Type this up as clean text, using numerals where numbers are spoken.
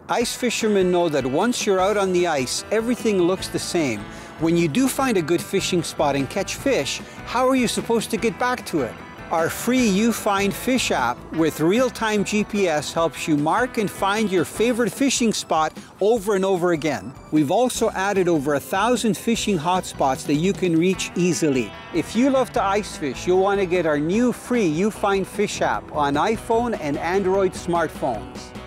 Ice fishermen know that once you're out on the ice, everything looks the same. When you do find a good fishing spot and catch fish, how are you supposed to get back to it? Our free UFindFish app with real-time GPS helps you mark and find your favorite fishing spot over and over again. We've also added over 1,000 fishing hotspots that you can reach easily. If you love to ice fish, you'll want to get our new free UFindFish app on iPhone and Android smartphones.